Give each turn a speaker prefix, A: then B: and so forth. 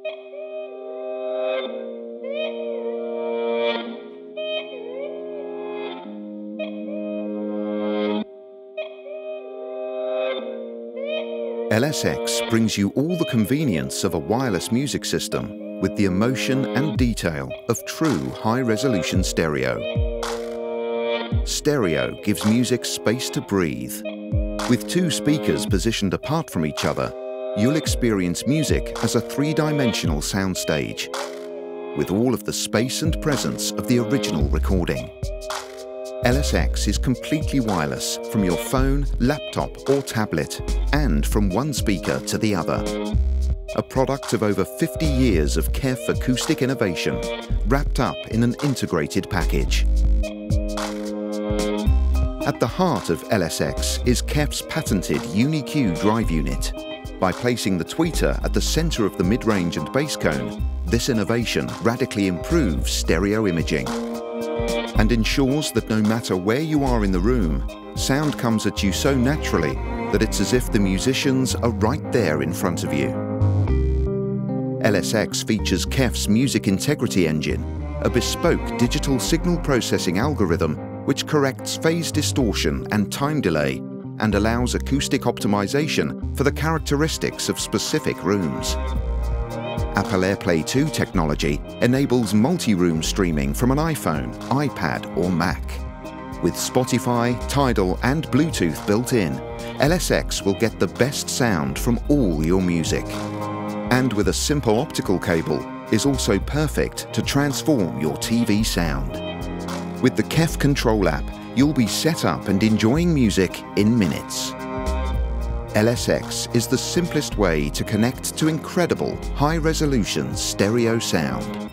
A: LSX brings you all the convenience of a wireless music system with the emotion and detail of true high-resolution stereo. Stereo gives music space to breathe. With two speakers positioned apart from each other, you'll experience music as a three-dimensional soundstage, with all of the space and presence of the original recording. LSX is completely wireless from your phone, laptop or tablet, and from one speaker to the other. A product of over 50 years of KEF acoustic innovation, wrapped up in an integrated package. At the heart of LSX is KEF's patented UniQ drive unit. By placing the tweeter at the center of the mid-range and bass cone, this innovation radically improves stereo imaging and ensures that no matter where you are in the room, sound comes at you so naturally that it's as if the musicians are right there in front of you. LSX features KEF's Music Integrity Engine, a bespoke digital signal processing algorithm which corrects phase distortion and time delay and allows acoustic optimization for the characteristics of specific rooms. Apple AirPlay 2 technology enables multi-room streaming from an iPhone, iPad or Mac. With Spotify, Tidal and Bluetooth built in, LSX will get the best sound from all your music. And with a simple optical cable, is also perfect to transform your TV sound. With the KEF Control app, you'll be set up and enjoying music in minutes. LSX is the simplest way to connect to incredible, high-resolution stereo sound.